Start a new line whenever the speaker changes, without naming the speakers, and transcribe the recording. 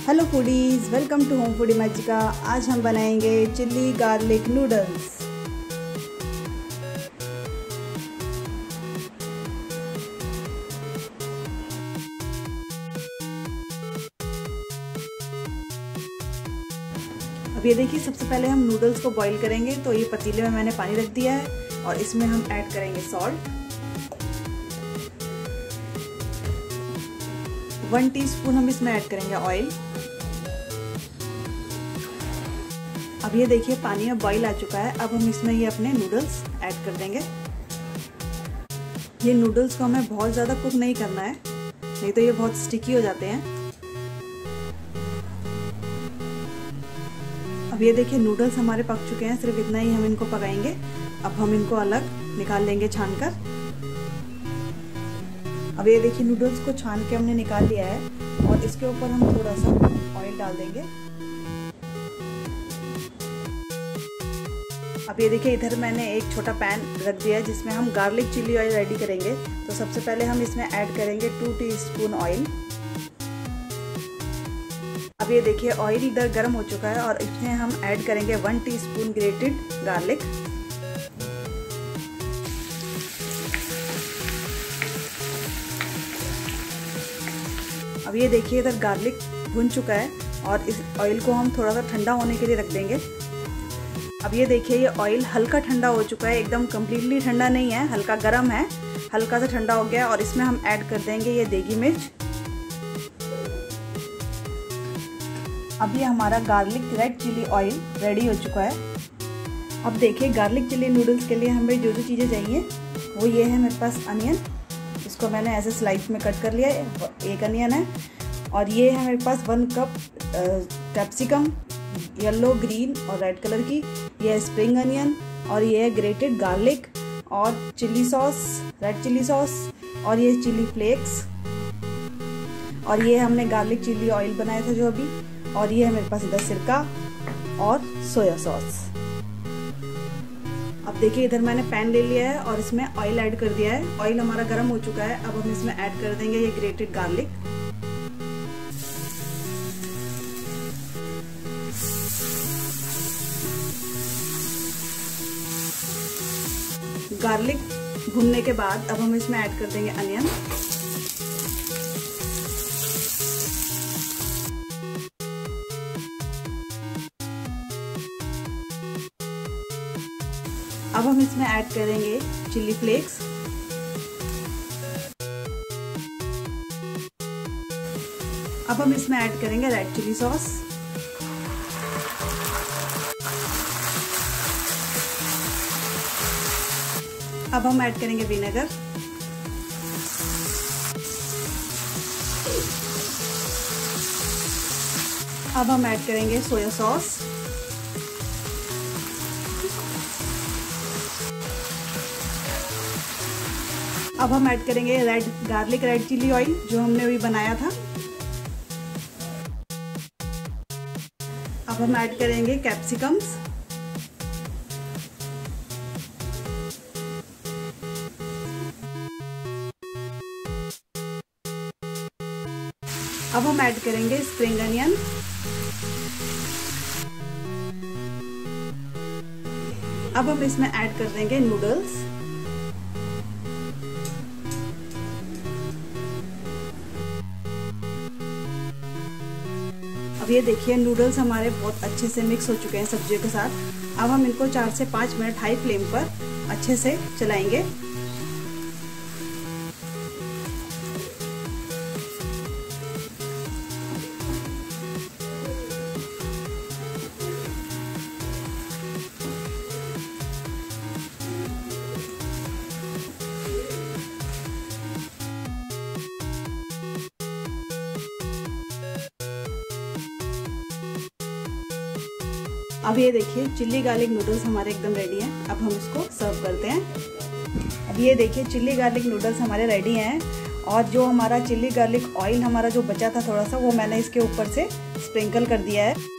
Hello foodies, welcome to home foodie Magica. आज हम बनाएंगे चिल्ली गार्लिक नूडल्स। अब ये देखिए, सबसे पहले हम नूडल्स को बॉईल करेंगे। तो ये पतीले में मैंने पानी रख दिया है और इसमें हम ऐड करेंगे सॉल्ट। 1 टीस्पून हम इसमें ऐड करेंगे ऑयल। अब ये देखिए, पानी में बॉईल आ चुका है। अब हम इसमें ये अपने नूडल्स ऐड कर देंगे। ये नूडल्स को हमें बहुत ज़्यादा कुक नहीं करना है, नहीं तो ये बहुत स्टिकी हो जाते हैं। अब ये देखिए, नूडल्स हमारे पक चुके हैं, सिर्फ इतना ही हम इनको पकाएंगे। अब हम इनको अलग निकाल लेंगे छानकर। अब ये देखिए, नूडल्स को छान के हमने निकाल लिया है और इसके ऊपर हम थोड़ा सा ऑयल डाल देंगे। अब ये देखिए, इधर मैंने एक छोटा पैन रख दिया है जिसमें हम गार्लिक चिल्ली ऑयल रेडी करेंगे। तो सबसे पहले हम इसमें ऐड करेंगे 2 टीस्पून ऑयल। अब ये देखिए, ऑयल इधर गर्म हो चुका है और इसमें हम ऐड करेंगे 1 टीस्पून ग्रेटेड गार्लिक। अब ये देखिए, इधर गार्लिक भुन चुका है और इस ऑयल को हम थोड़ा सा ठंडा होने के लिए रख देंगे। अब ये देखिए, ये ऑयल हल्का ठंडा हो चुका है, एकदम कम्प्लीटली ठंडा नहीं है, हल्का गर्म है, हल्का सा ठंडा हो गया। और इसमें हम ऐड कर देंगे ये देगी मिर्च। अब ये हमारा garlic red chilli oil ready हो चुका है। अब देखिए, गार्लिक चिली नूडल्स के लिए हमें जो जो चीज़ें चाहिए वो ये है। मेरे पास अनियन, इसको मैंने ऐसे स्लाइस में कट कर लिया है, 1 अनियन है। और ये है मेरे पास 1 कप कैप्सिकम, येलो, ग्रीन और रेड कलर की। ये है स्प्रिंग अनियन और ये है ग्रेटेड गार्लिक और chilli sauce, red chilli sauce, और ये चिली फ्लेक्स। और ये हमने गार्लिक चिली ऑयल बनाया था जो अभी। और ये है मेरे पास इधर सिरका और सोया सॉस। अब देखिए, इधर मैंने पैन ले लिया है और इसमें ऑयल ऐड कर दिया है। ऑयल हमारा गर्म हो चुका है। अब हम इसमें ऐड कर देंगे ये ग्रेटेड गार्लिक। गार्लिक भुनने के बाद अब हम इसमें ऐड कर देंगे अनियन। अब हम इसमें ऐड करेंगे चिली फ्लेक्स। अब हम इसमें ऐड करेंगे रेड चिली सॉस। अब हम ऐड करेंगे विनेगर। अब हम ऐड करेंगे सोया सॉस। अब हम ऐड करेंगे गार्लिक रेड चिली ऑयल जो हमने अभी बनाया था। अब हम ऐड करेंगे कैप्सिकम्स। अब हम ऐड करेंगे स्प्रिंग अनियन। अब हम इसमें ऐड कर देंगे नूडल्स। अब ये देखिए, नूडल्स हमारे बहुत अच्छे से मिक्स हो चुके हैं सब्जियों के साथ। अब हम इनको 4 से 5 मिनट हाई फ्लेम पर अच्छे से चलाएंगे। अब ये देखिए, चिल्ली गार्लिक नूडल्स हमारे एकदम रेडी हैं। अब हम इसको सर्व करते हैं। अब ये देखिए, चिल्ली गार्लिक नूडल्स हमारे रेडी हैं। और जो हमारा चिल्ली गार्लिक ऑयल हमारा जो बचा था थोड़ा सा, वो मैंने इसके ऊपर से स्प्रिंकल कर दिया है।